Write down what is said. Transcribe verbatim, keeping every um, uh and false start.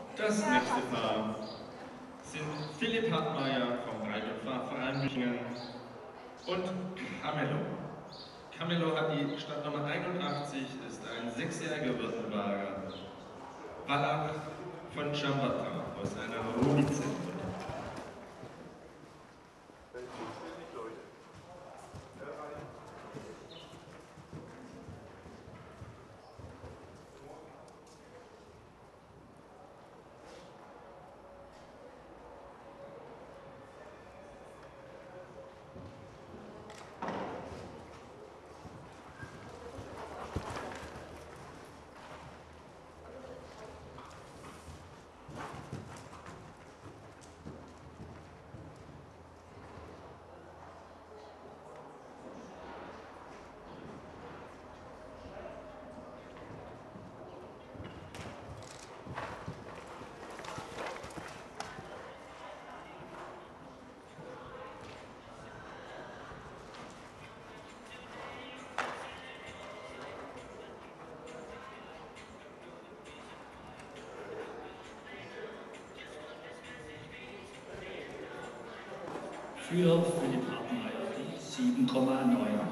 Das nächste Paar sind Philipp Hartmeier vom Reit- und Fahrverein München und Camelo. Camelo hat die Startnummer einundachtzig, ist ein sechsjähriger Württemberger. Wallach von Chambata aus einer Rumice. Für Philipp Hartmeier sieben Komma neun.